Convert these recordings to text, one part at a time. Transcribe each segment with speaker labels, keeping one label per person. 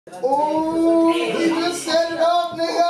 Speaker 1: Ooh, we just set it up, nigga.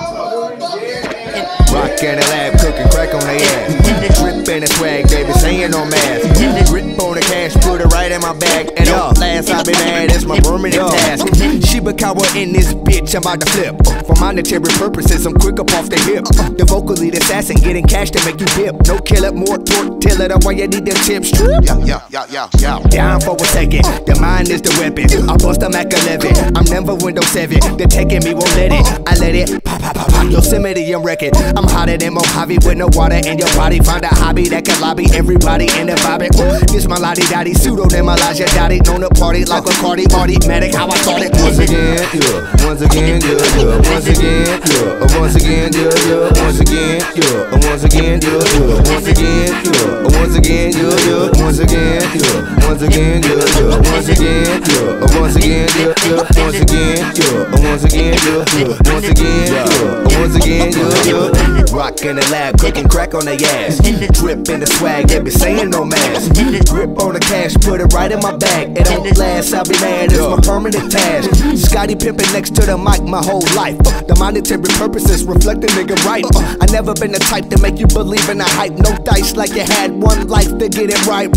Speaker 2: Rock in the lab, cooking crack on they ass. Drip in the swag, baby, saying no math. Grip on the cash, put it right in my bag. And last I been mad, it's my permanent task. Shibakawa in this bitch, I'm about to flip. For monetary purposes, I'm quick up off the hip. The vocal lead assassin, getting cash to make you dip. No killer, more torque, till it up why you need them chips. Yeah. Down for a second, the mind is the weapon. I bust a Mac 11, I'm never Windows 7. The tech in me won't let it, I let it pop. Yosemite, I'm wrecking. I'm hotter than Mojave with no water in your body. Find a hobby that can lobby everybody in the vibe. This my lottie dottie, pseudonym Elijah Dottie. Known to party like a Cardi, automatic, how I thought it.
Speaker 3: Once again, yeah. Once again, yeah. Once again, yeah. Once again, yeah. Once again, yeah. Once again, yeah. Once again, yeah. Once again, yeah. Once again, yeah. Once again, yeah. Once again, yeah. Once again, yeah. Once again, yeah. Once again, yeah. Once again, yeah. Once again, yeah.
Speaker 2: Rock in the lab, cooking crack on their ass. Drip in the swag, they be saying no mask. Grip on the cash, put it right in my bag. It don't last, I'll be mad, it's my permanent task. Scotty pimping next to the mic my whole life. The monetary purposes reflect the nigga right. I never been the type to make you believe in the hype. No dice like you had one life to get it right.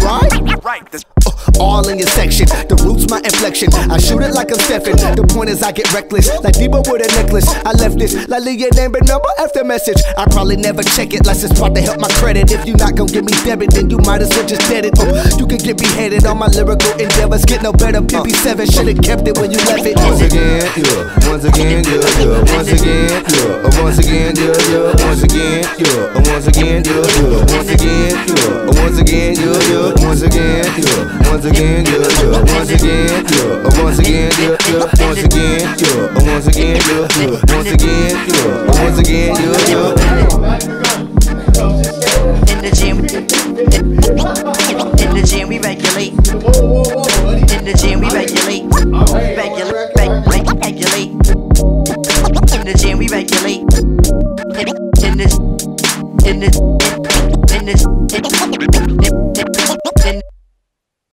Speaker 2: All in your section, the roots my inflection. I shoot it like I'm Stephen. The point is I get reckless, like Debo with a necklace. I left this, like leave your name and number after message. I probably never check it, unless it's part to help my credit. If you not gon' give me debit, then you might as well just dead it. You can get beheaded on my lyrical endeavors. Get no better, PP7 should've kept it when you left it.
Speaker 3: Once again, yeah. Once again, yeah. Once again, yeah. Once again, yeah. Once again, yeah. Once again, yeah. Once again, yeah. Once again, yeah. Once again, yeah. Once again, yeah. Once again, yeah. Once again, yeah. Once again, yeah. Once again, yeah. Once again, yeah. Once again, yeah.
Speaker 4: In the gym, in the gym we regulate. In the gym we regulate. Regulate. In the gym we regulate. In this.